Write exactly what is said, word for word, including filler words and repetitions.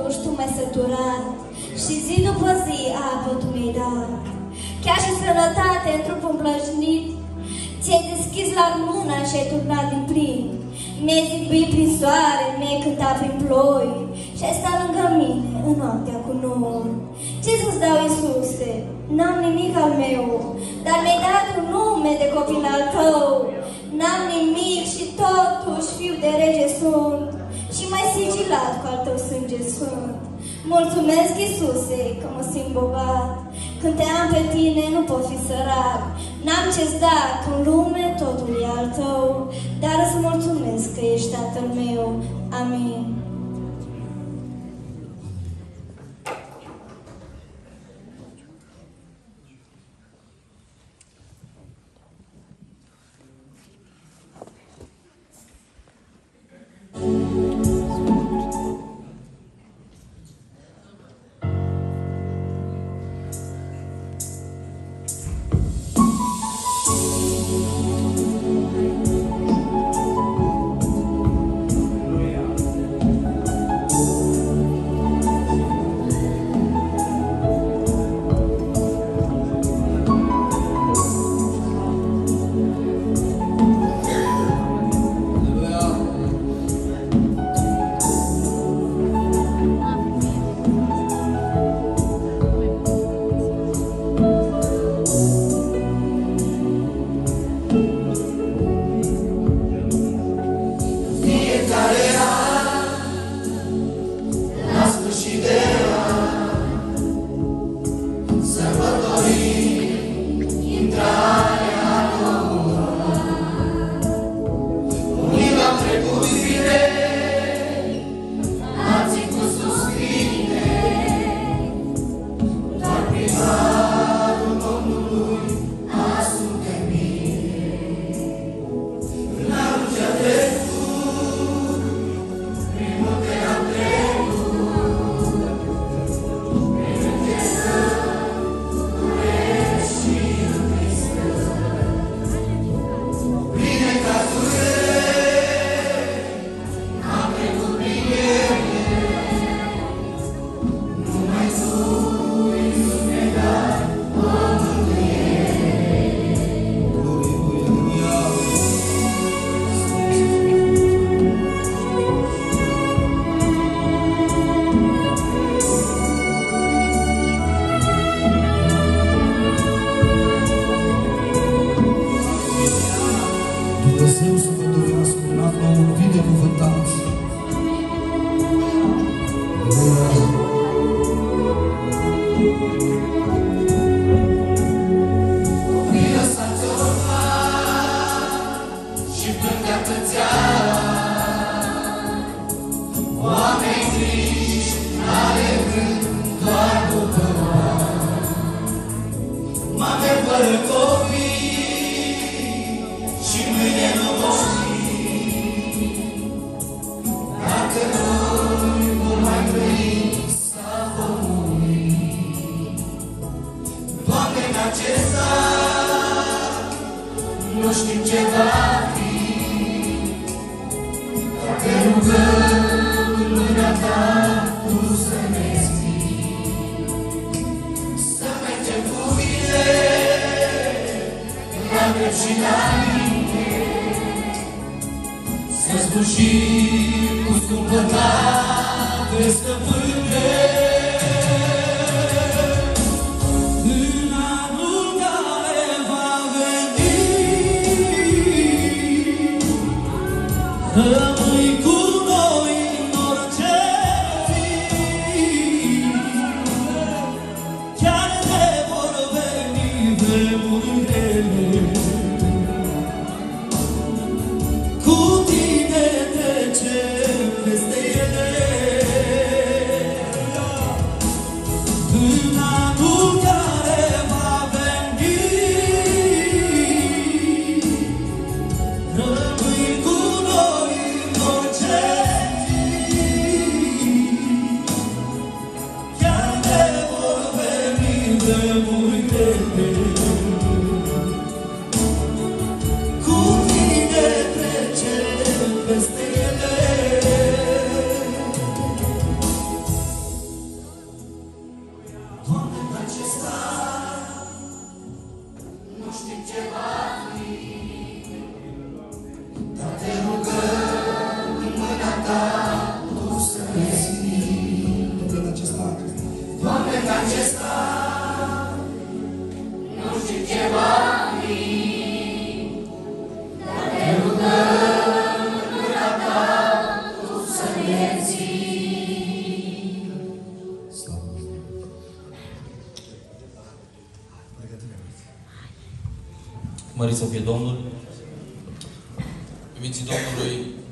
totuși tu m-ai săturat și zi după zi apă tu mi-ai dat. Chiar și sănătate în trupul împlășnit, ți-ai deschis la mâna și ai turnat din plin. Mi-ai zibit prin soare, mi-ai cântat prin ploi și ai stat lângă mine în noaptea cu nori. Ce să-ți dau, Iisuse? N-am nimic al meu, dar mi-ai dat un nume de copil al tău. N-am nimic și totuși fiu de rege sunt și mai sigilat cu al tău sânge sfânt. Mulțumesc, Iisuse, că mă simt bogat. Când te am pe tine nu pot fi sărac. N-am ce-ți da, că în lume totul e al tău, dar îți mulțumesc că ești Tatăl meu. Amin. Cu tine trecem peste ele. Mărit să fie Domnul. Iubiții Domnului,